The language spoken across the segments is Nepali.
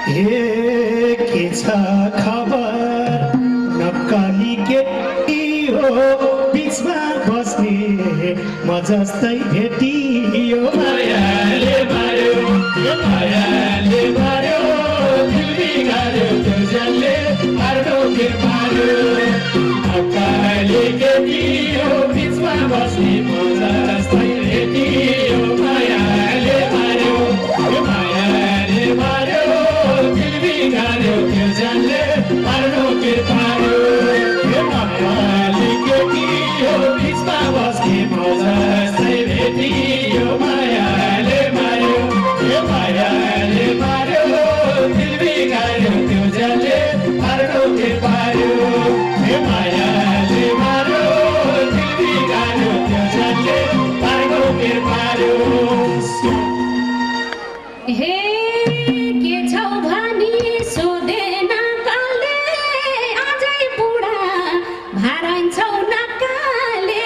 हे के छ खबर नक्कली केटी हो बिचमा बस्ने म जस्तै भेटियो मायाले मार्यो मायाले मार्यो दिल बिगार्यो त्यो जसले अर्को फिर पार्यो नक्कली केटी हो बिचमा बस्ने म जस्तै भेटियो मायाले मार्यो मायाले मार्यो दिल बिगार्यो त्यो जसले अर्को फिर पार्यो नक्कली केटी हो बिचमा बस्ने म जस्तै भेटियो मायाले मार्यो मायाले मार्यो दिल बिगार्यो त्यो जसले अर्को फिर पार्यो मायाले मार्यो दिल बिगार्यो त्यो जसले अर्को फिर पार्यो हे के छौ भनी सोधेन काले अझै बुढा भारान्छौ नकाले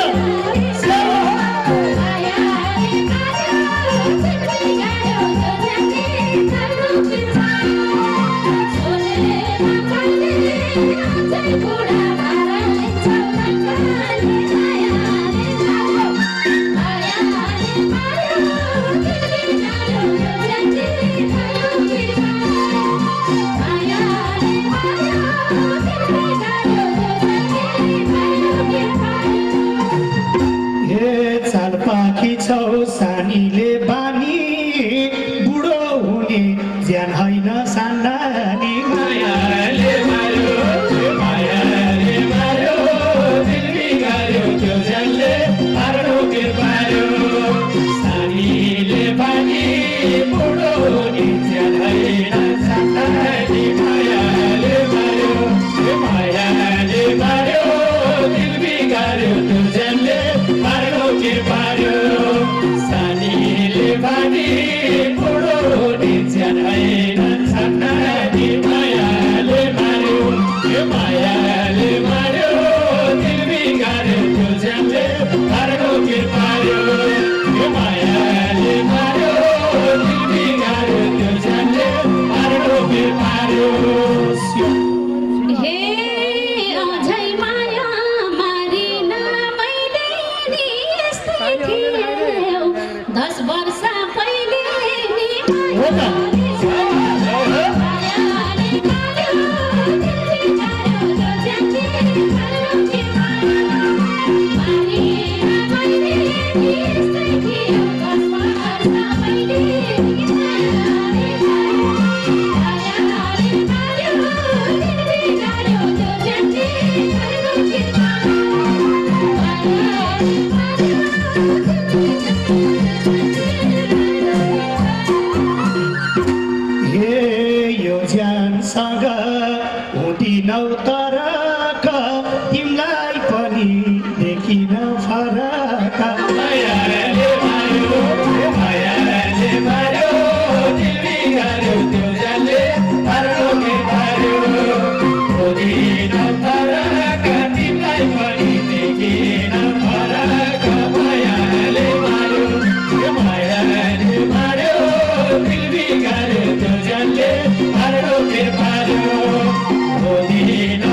पाखी छौ सानीले बानी बुढो हुने ज्यान होइन सानानी मायाले मार्यो मायाले मार्यो दिल बिगार्यो त्यो जसले अर्को फिर पार्यो सानीले बानी बुढो हुने ज्यान होइन सानानी मायाले मार्यो दिल बिगार्यो त्यो जसले अर्को फिर पार्यो सानीले बानी बुढो हुने ज्यान होइन सानानी मायाले मार्यो दिल बिगार्यो त्यो जसले अर्को फिर पार्यो मायाले मार्यो दिल बिगार्यो त्यो जसले अर्को फिर पार्यो हे अझै माया मारिन मैले नि यस्तै थियो 10 वर्ष पहिले नि सँग हुँदिनौ तर तिमीलाई पनि देखिन फरक मायाले मार्यो दिल बिगार्यो त्यो जसले अर्को फिर पार्यो हुँदिनौ तर तिमीलाई पनि देखिन फरक मायाले मार्यो दिल बिगार्यो त्यो जसले अर्को फिर पार्यो हुँदिनौ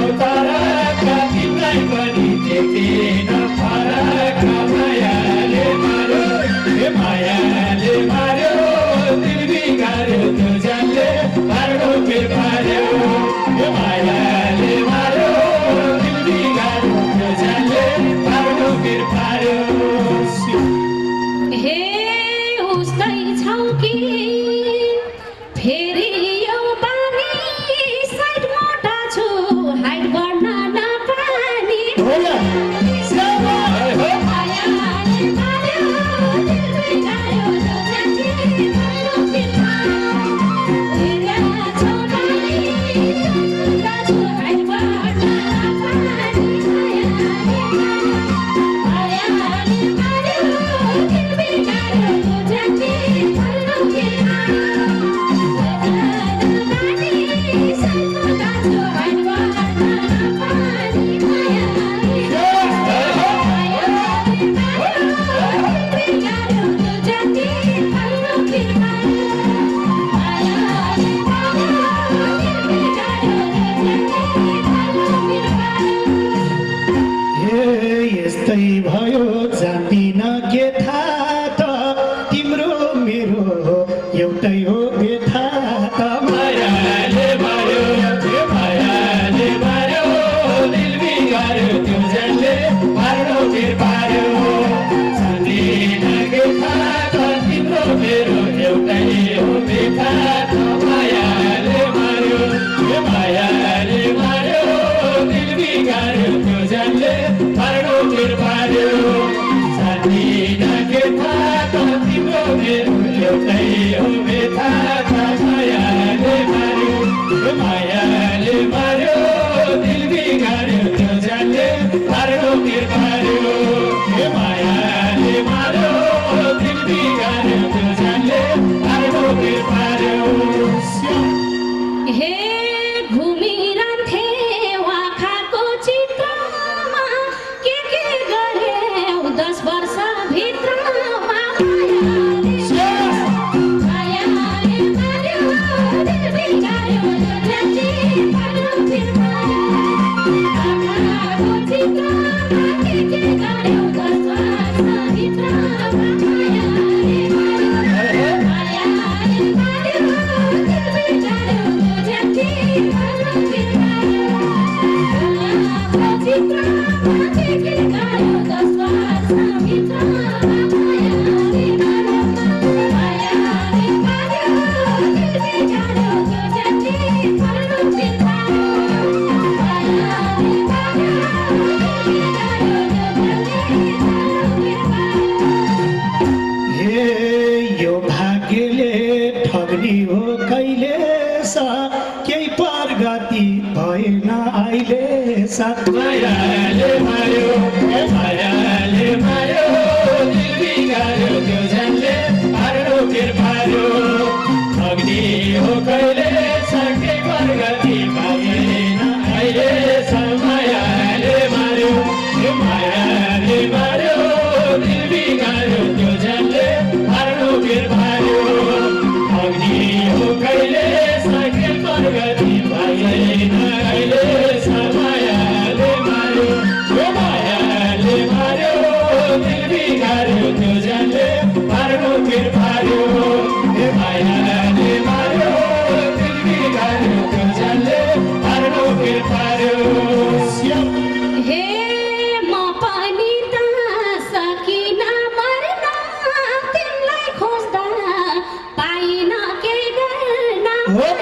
हो कहिले सा केही प्रगति भएन अहिले सा मायाले मार्यो मायाले मार्यो दिल बिगार्यो त्यो जानले पार्नु फिर पार्यो अग्नि हो कहिले सके प्रगति भएन अहिले मायाले मार्यो मायाले मार्यो दिल बिगार्यो त्यो जानले पार्नु फिर पार्यो अग्नि हो कहिले सके प्रगति भएन अहिले मायाले मार्यो मायाले मार्यो दिल बिगार्यो त्यो जानले पार्नु फिर पार्यो मायाले मार्यो दिल बिगार्यो त्यो जानले पार्नु फिर पार्यो हे म पनि त सकिन मर्न तिमीलाई खोज्दा पाइन के गर्न हो त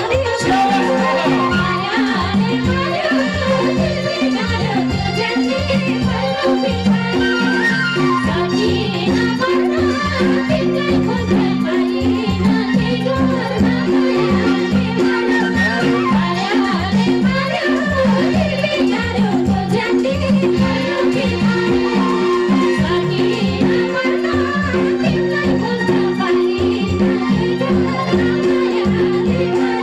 मायाले मार्यो दिल बिगार्यो त्यो जानले पार्नु फिर पार्यो सकिन मर्न तिमीलाई खोज्दा पाइन के गर्न मायाले मार्यो दिल बिगार्यो त्यो जानले पार्नु फिर पार्यो सकिन मर्न तिमीलाई खोज्दा पाइन के गर्न मायाले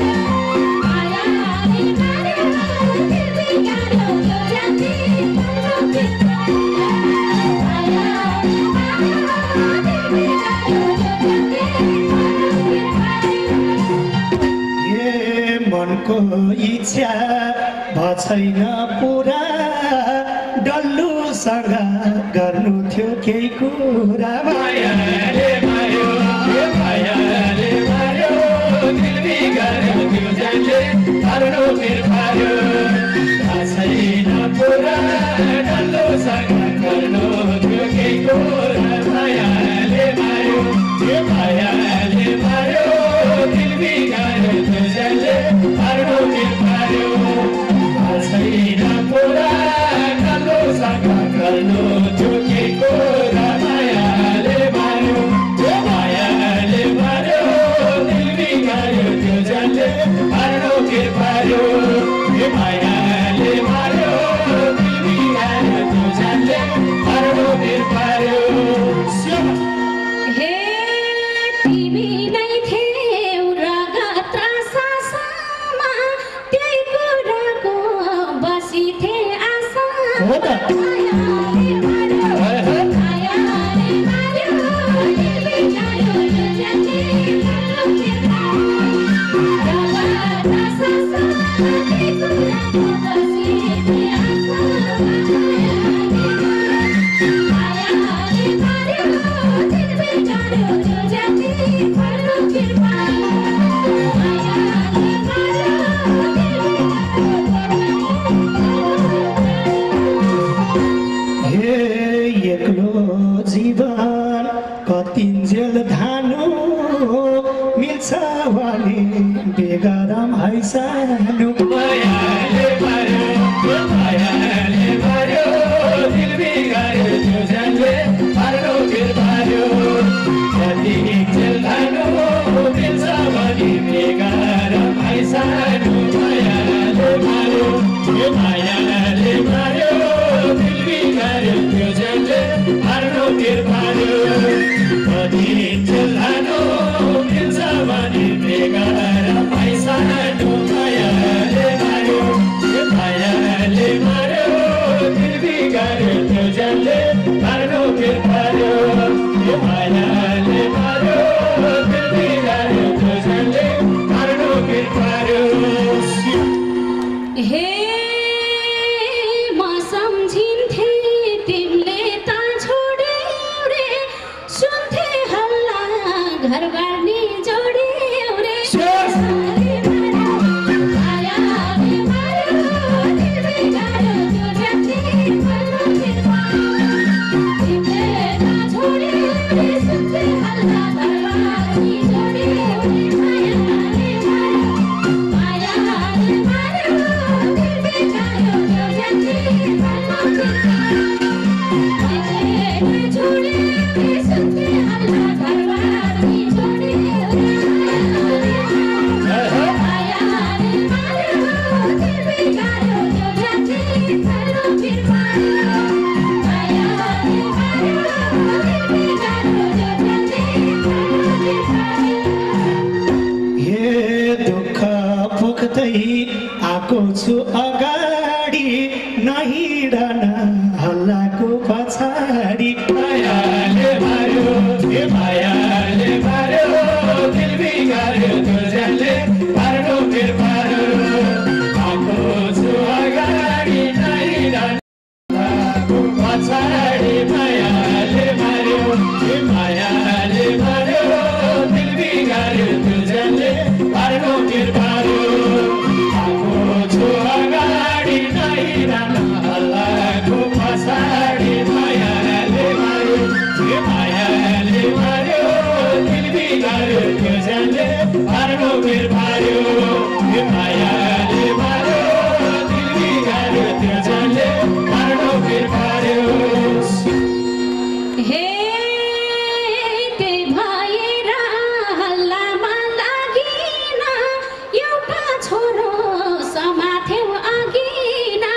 मार्यो दिल बिगार्यो त्यो जानले पार्नु फिर पार्यो मायाले मार्यो दिल बिगार्यो त्यो जानले पार्नु फिर पार्यो ए मनको इच्छा भएन पुरा डल्लुसँग गर्नु थियो केही कुरा मायाले मार्यो मायाले मार्यो दिल बिगार्यो त्यो जानले पार्नु फिर पार्यो छैन पुरा डल्लोसँग गर्नु थियो केही कुरा मायाले मार्यो मायाले मार्यो दिल बिगार्यो त्यो जानले पार्नु फिर पार्यो छैन पुरा डल्लोसँग गर्नु थियो केही कुरा मायाले मार्यो मायाले मार्यो दिल बिगार्यो त्यो जानले पार्नु फिर पार्यो मायाले मार्यो दिल बिगार्यो त्यो जानले पार्नु फिर पार्यो हे तिमी नै थियौ रगत र सासमा त्यही कुराको बसिथे आशा हो त मायाले मार्यो मायाले मार्यो दिल बिगार्यो त्यो जानले पार्नु फिर पार्यो रगत र सासमा त्यही कुराको बसिथे आशा मायाले मार्यो दिल बिगार्यो त्यो जानले पार्नु फिर पार्यो मायाले मार्यो दिल बिगार्यो हे एक्लो जीवन कतिन्जेल धानु मिल्छ भने बेगरम है सानो मायाले मार्यो मायाले मार्यो दिल बिगार्यो त्यो जानले पार्नु फिर पार्यो कति जेल धानु मिल्छ भने बेगरम है सानो मायाले मार्यो मायाले मार्यो दिल बिगार्यो त्यो जानले पार्नु फिर पार्यो कति जेल धानु मिल्छ भने बेगरम है सानो मायाले मार्यो मायाले मार्यो दिल बिगार्यो त्यो जानले पार्नु फिर पार्यो मायाले मार्यो दिल बिगार्यो त्यो जानले पार्नु फिर पार्यो हे म सम्झिन्थे तिमीले त छोड्यौ रे सुन्थे हल्ला घर बार्ने जोड्यौ रे मायाले मार्यो दिल बिगार्यो त्यो जानले पार्नु फिर पार्यो तिमीले त छोड्यौ रे सुन्थे हल्ला घर बार्ने जोड्यौ रे मायाले मार्यो दिल भन्दै आएको छु अगाडि नहिँडन हल्लाको पछाडि मायाले मार्यो ए मायाले मार्यो दिल बिगार्यो त्यो ज्यानले पार्नु फेर पार्यो आएको छु अगाडि नहिँडन पछाडि मायाले मार्यो ए मायाले मार्यो दिल बिगार्यो त्यो ज्यानले पार्नु फेर पार्यो आएको छु अगाडि नहिँडन हल्लाको पछाडि मायाले मार्यो ए मायाले मार्यो दिल बिगार्यो त्यो ज्यानले पार्नु फेर पार्यो ए मायाले मार्यो दिल बिगार्यो त्यो ज्यानले पार्नु फेर पार्यो हे त्यही भएर हल्लामा लागिन एउटा छोरो समाथ्यौ अघिन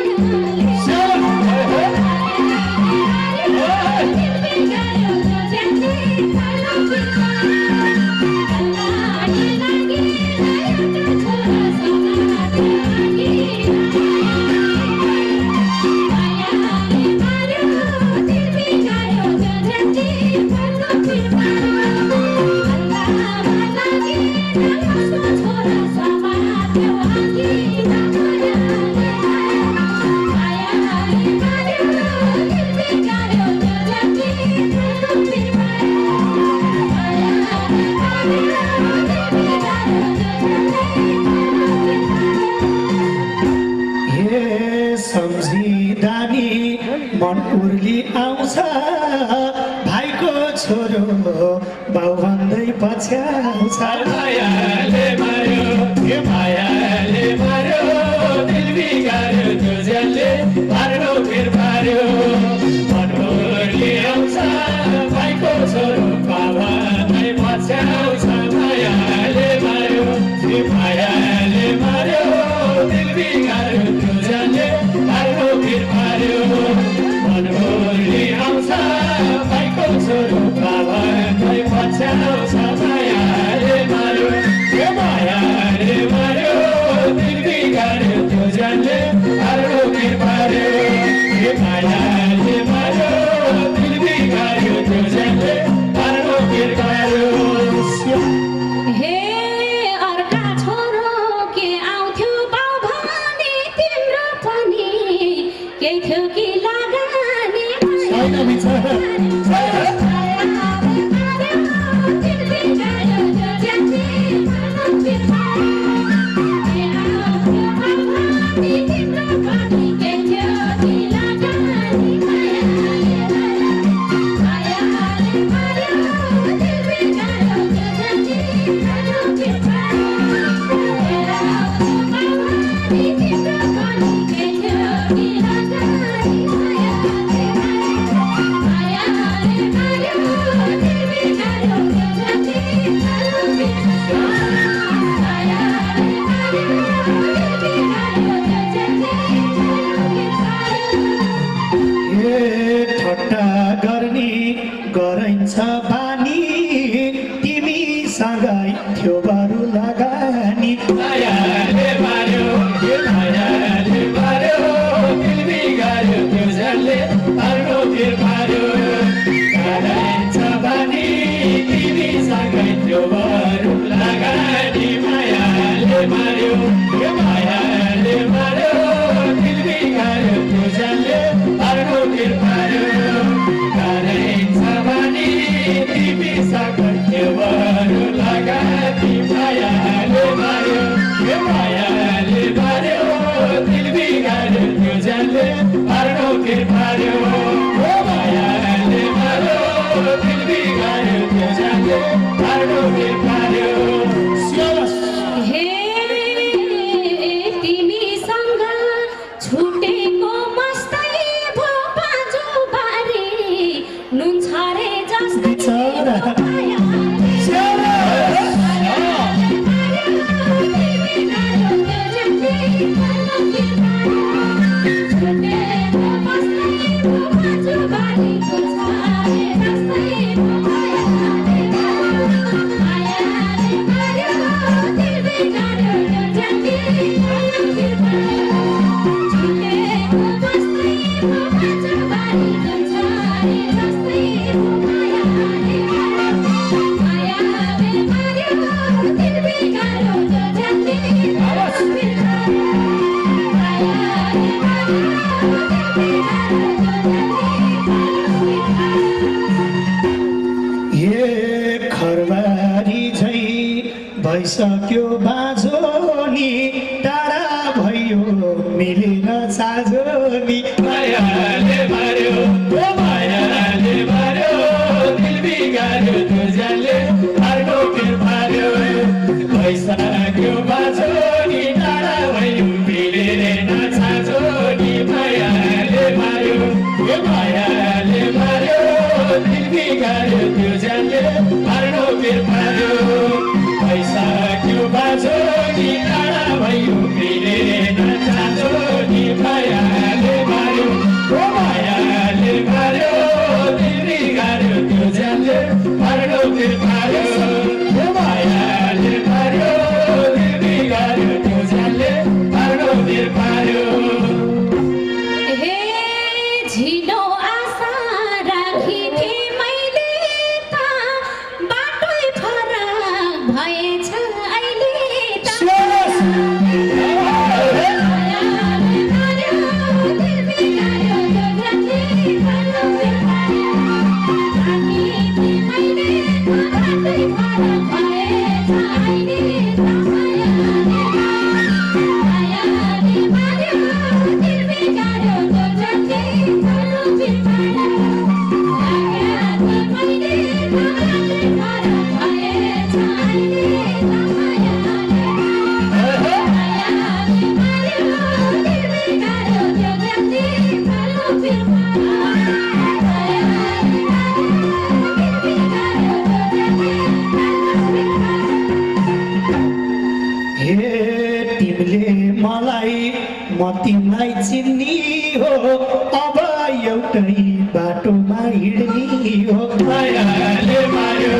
सम्झिदानी मन उर्ली आउँछ भाइको छोरो बाउ भन्दै पछ्याउँछ मायाले मार्यो ए मायाले मार्यो दिल बिगार्यो त्यो ज्यानले पार्नु फेर पार्यो मन उर्ली आउँछ भाइको छोरो बाउ भन्दै पछ्याउँछ मायाले मार्यो ए मायाले मार्यो दिल बिगार्यो त्यो ज्यानले पार्नु फेर पार्यो मन उर्ली आउँछ भाइको छोरो बाउ भन्दै पछ्याउँछ मायाले मार्यो ए मायाले मार्यो दिल बिगार्यो त्यो ज्यानले पार्नु फेर पार्यो ए मायाले मार्यो दिल बिगार्यो त्यो ज्यानले पार्नु फेर पार्यो हे अर्का छोरो के आउँथ्यो बाउ भने तिम्रो पनि केही थियो कि लगानी ठट्टा गर्ने गराइन्छ बानी तिमीसँगै थियो बरु लगानी मायाले मार्यो ए मायाले मार्यो दिल बिगार्यो त्यो ज्यानले पार्नु फेर पार्यो गराइन्छ बानी तिमीसँगै थियो बरु लगानी मायाले मार्यो ए मायाले मार्यो दिल बिगार्यो त्यो ज्यानले पार्नु फेर पार्यो गराइन्छ बानी तिमीसँगै थियो बरु लगानी मायाले मार्यो ए मायाले मार्यो दिल बिगार्यो त्यो ज्यानले पार्नु फेर पार्यो ओ मायाले मार्यो दिल बिगार्यो त्यो ज्यानले पार्नु फेर पार्यो हे भइसक्यो बाँझो नि टाढा भयो मिलेन साझो नि मायाले मार्यो मायाले मार्यो दिल बिगार्यो तुझले अर्को फिर पार्यो भइसक्यो बाँझो नि टाढा भयो मिलेन साझो नि मायाले मार्यो दिल बिगार्यो तुझले अर्को फिर पार्यो भइसक्यो बाँझो नि टाढा भयो मिलेन साझो नि मायाले मार्यो दिल बिगार्यो तुझले अर्को फिर पार्यो मायाले मार्यो दिल बिगार्यो तुझले अर्को फिर पार्यो हे झिलो आशा राखी थिएँ मैले त बाटै फरक भएछ अहिले त मायाले मार्यो दिल बिगार्यो तुझले अर्को फिर पार्यो राखी थिएँ मैले त बाटै फरक भएछ अहिले त मायाले मार्यो दिल बिगार्यो तुझले अर्को फिर पार्यो राखी मैले त बाटै फरक भएछ अहिले त मायाले मार्यो दिल बिगार्यो तुझले अर्को फिर पार्यो हे तिमीले मलाई म तिमीलाई चिन्नी हो अब एउटै बाटोमा हिँड्नी हो मायाले मार्यो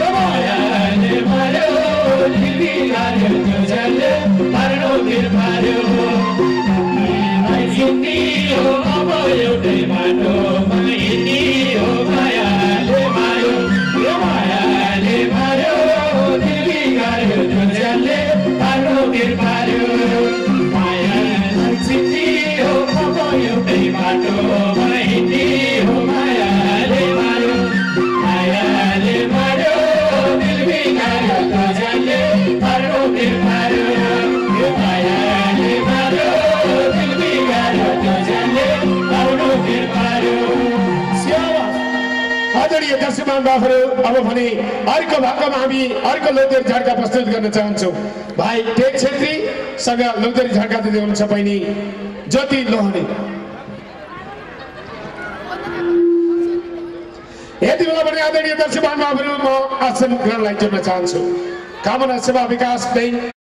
दिल बिगार्यो तुझले अर्को फिर पार्यो तिमीलाई चिन्नी हो अब एउटै बाटोमा हिँड्नी हो मायाले मार्यो दिल बिगार्यो तुझले अर्को फिर पार्यो मायालाई चिन्नी हो अब एउटै बाटोमा हिँड्नी हो मायाले मार्यो दिल बिगार्यो तुझले अर्को फिर पार्यो मायाले मार्यो दिल बिगार्यो तुझले अर्को फिर पार्यो आदरणीय दर्शक महानुभावहरू अब भने अर्को भागमा हामी अर्को लोकदरी झड्का प्रस्तुत गर्न चाहन्छौँ भाइ टेक छेत्रीसँग लोकदरी झड्का दिँदै हुनुहुन्छ बहिनी ज्योति लोहनी यति बेला पनि आदरणीय दर्शक महानुभावहरू म आसन ग्रहणलाई जोड्न चाहन्छु कामना सेवा विकास बैंक